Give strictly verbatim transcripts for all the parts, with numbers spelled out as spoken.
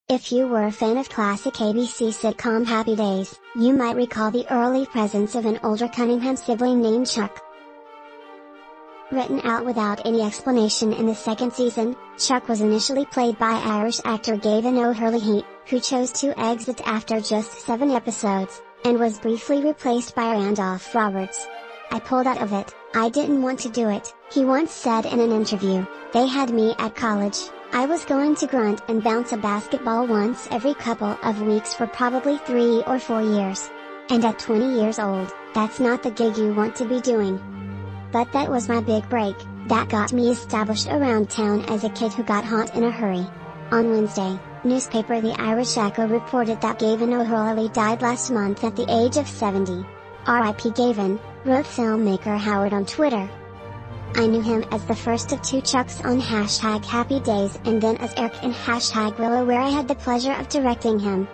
If you were a fan of classic A B C sitcom Happy Days, you might recall the early presence of an older Cunningham sibling named Chuck. Written out without any explanation in the second season, Chuck was initially played by Irish actor Gavan O'Herlihy, who chose to exit after just seven episodes, and was briefly replaced by Randolph Roberts. "I pulled out of it, I didn't want to do it," he once said in an interview. "They had me at college. I was going to grunt and bounce a basketball once every couple of weeks for probably three or four years. And at twenty years old, that's not the gig you want to be doing. But that was my big break, that got me established around town as a kid who got hot in a hurry." On Wednesday, newspaper The Irish Echo reported that Gavan O'Herlihy died last month at the age of seventy. R I P Gavan, wrote filmmaker Howard on Twitter. "I knew him as the first of two Chucks on hashtag Happy Days and then as Eric in hashtag Willow, where I had the pleasure of directing him.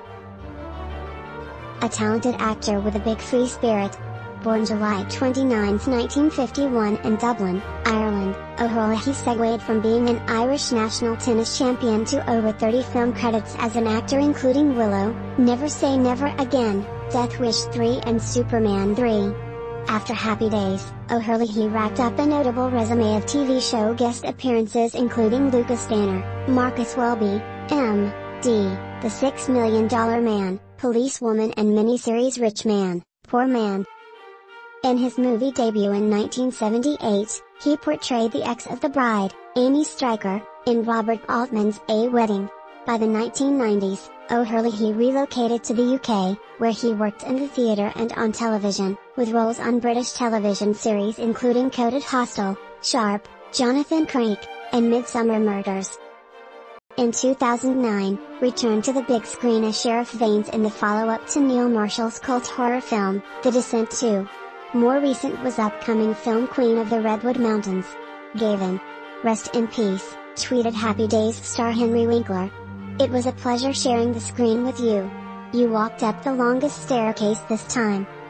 A talented actor with a big free spirit. Born July twenty-ninth nineteen fifty-one in Dublin, Ireland, O'Herlihy segued from being an Irish national tennis champion to over thirty film credits as an actor, including Willow, Never Say Never Again, Death Wish three and Superman three. After Happy Days, O'Herlihy racked up a notable resume of T V show guest appearances including Lucas Banner, Marcus Welby, M D, The Six Million Dollar Man, Policewoman and miniseries Rich Man, Poor Man. In his movie debut in nineteen seventy-eight, he portrayed the ex of the bride, Amy Stryker, in Robert Altman's A Wedding. By the nineteen nineties, O'Herlihy relocated to the U K, where he worked in the theatre and on television, with roles on British television series including Coded Hostel, Sharp, Jonathan Crake, and Midsummer Murders. In two thousand nine, returned to the big screen as Sheriff Vanes in the follow-up to Neil Marshall's cult horror film, The Descent two. More recent was upcoming film Queen of the Redwood Mountains. Gavan, rest in peace, tweeted Happy Days star Henry Winkler. "It was a pleasure sharing the screen with you. You walked up the longest staircase this time."